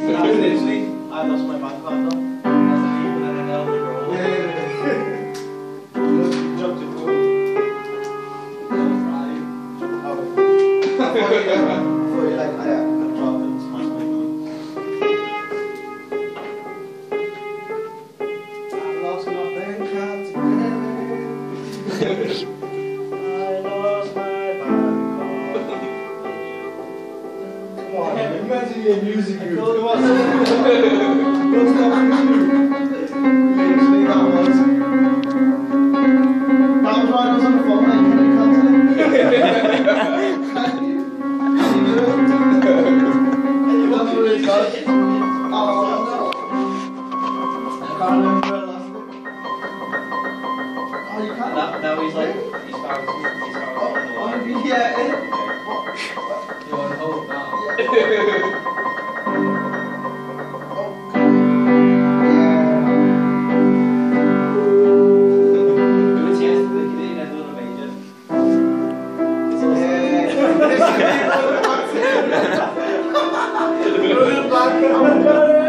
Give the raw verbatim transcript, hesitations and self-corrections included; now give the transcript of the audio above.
literally, I lost my bank card though. As a people and then elderly roll. Yeah, yeah, yeah. You jumped in pool. I thought you were like, I am dropping smash my phone. I lost my bank card today. I lost my bank card. Come on, imagine your music group. Come Come on, what's that for you? Literally, that was. That was right, I was on the phone, like, can you cancel it? Can you? Can you do it? That's what it's got. Oh, no. I can't remember where I lost it. Oh, you can't? Now, now he's like, he's found, he's found Oh, it in the line. oh, yeah, eh? You want to hold now? Yeah. Oh,